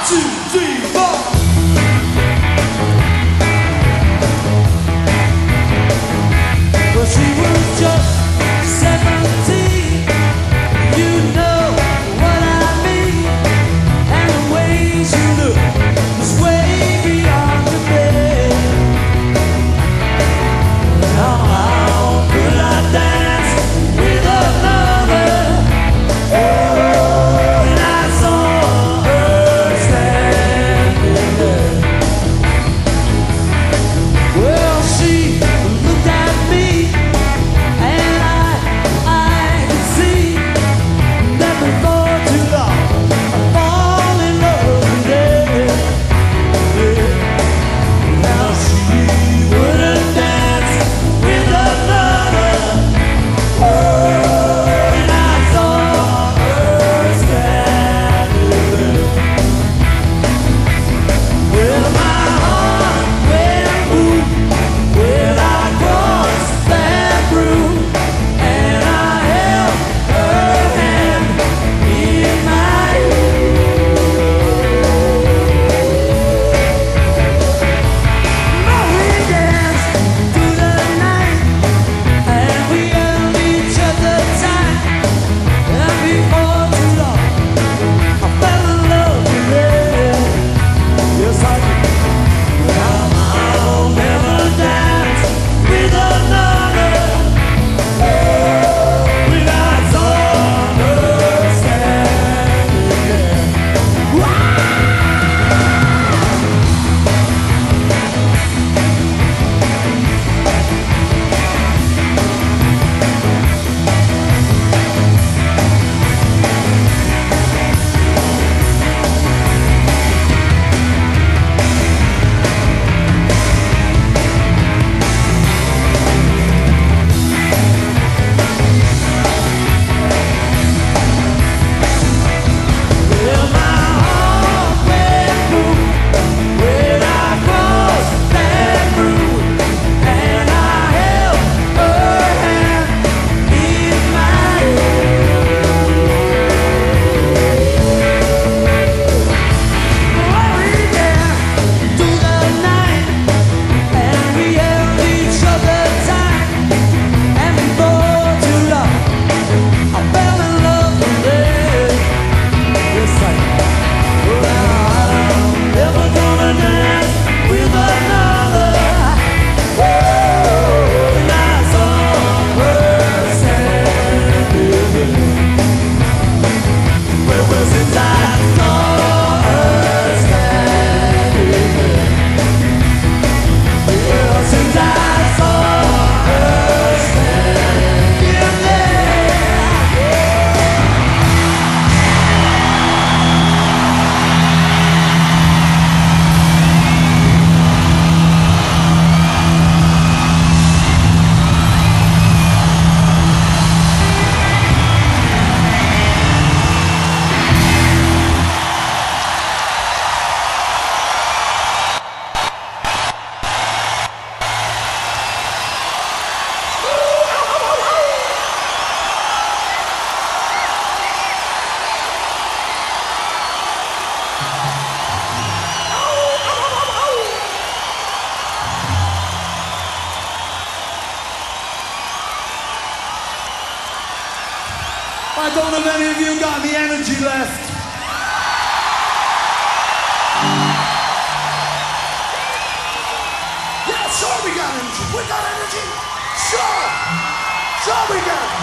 two, three, four. Well, she was just 17. You know what I mean. And the way she looked was way beyond the bed. How could I dance with another? Oh, and I saw her standing there. Well, she looked at me, and I could see that before too long I'd fall in love with her. Now she wouldn't dance with another. Oh, and I saw her standing there. Well, my heart went boom when I crossed that room, and I held her hand in my we danced through the night, and we held each other tight. And before too long, I fell in love with her. Yes, I did. I'll never dance with another. Oh, when I saw her standing there. Well, my heart went boom when I crossed that room, and I held her hand in mine. Well, we danced through the night, and we held each other tight. And before too long, I fell in love with her. Yes, I did. Well, I'm never gonna dance with another. Oh, and I saw her standing there. Well, since I saw her standing there. Well, since I saw her standing there. I don't know if any of you got any energy left. Yeah, sure we got energy. We got energy. Sure. Sure we got it.